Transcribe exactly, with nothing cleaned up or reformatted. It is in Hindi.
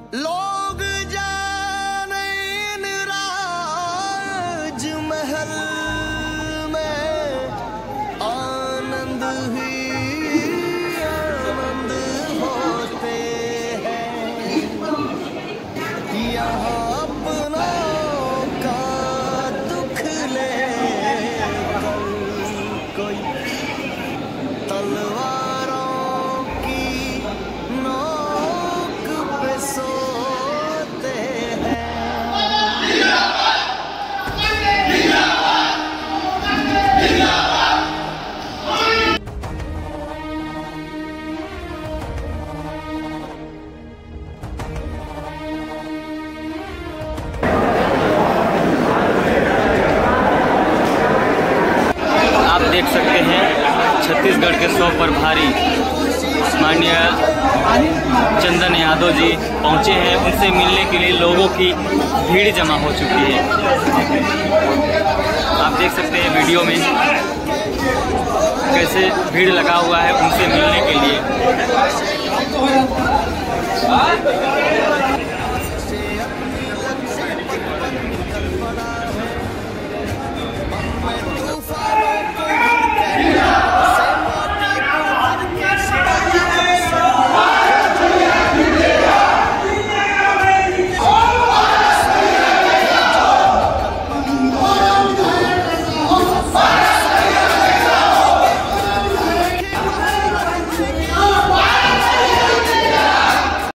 लोग जाने इन राजमहल में आनंद ही आनंद होते हैं। यहाँ अपनों का दुख ले कोई तलवारों की नोक पे सोते हैं। आप देख सकते हैं छत्तीसगढ़ के सौ प्रभारी माननीय चंदन यादव जी पहुंचे हैं। उनसे मिलने के लिए लोगों की भीड़ जमा हो चुकी है। आप देख सकते हैं वीडियो में कैसे भीड़ लगा हुआ है उनसे मिलने के लिए।